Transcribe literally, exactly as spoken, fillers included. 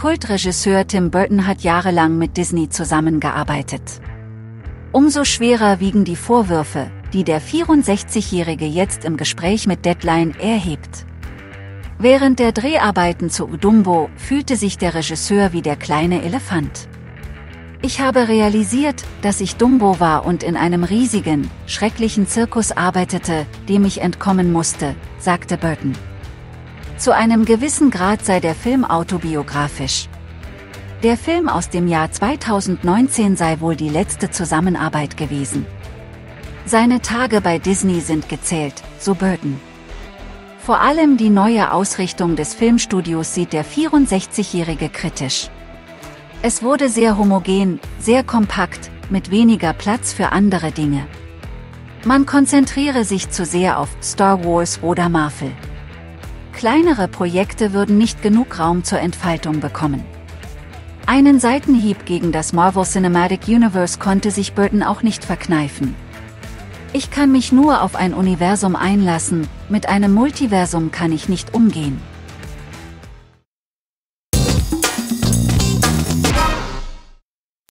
Kultregisseur Tim Burton hat jahrelang mit Disney zusammengearbeitet. Umso schwerer wiegen die Vorwürfe, die der vierundsechzigjährige jetzt im Gespräch mit Deadline erhebt. Während der Dreharbeiten zu Dumbo fühlte sich der Regisseur wie der kleine Elefant. Ich habe realisiert, dass ich Dumbo war und in einem riesigen, schrecklichen Zirkus arbeitete, dem ich entkommen musste, sagte Burton. Zu einem gewissen Grad sei der Film autobiografisch. Der Film aus dem Jahr zweitausendneunzehn sei wohl die letzte Zusammenarbeit gewesen. Seine Tage bei Disney sind gezählt, so Burton. Vor allem die neue Ausrichtung des Filmstudios sieht der vierundsechzigjährige kritisch. Es wurde sehr homogen, sehr kompakt, mit weniger Platz für andere Dinge. Man konzentriere sich zu sehr auf Star Wars oder Marvel. Kleinere Projekte würden nicht genug Raum zur Entfaltung bekommen. Einen Seitenhieb gegen das Marvel Cinematic Universe konnte sich Burton auch nicht verkneifen. Ich kann mich nur auf ein Universum einlassen, mit einem Multiversum kann ich nicht umgehen.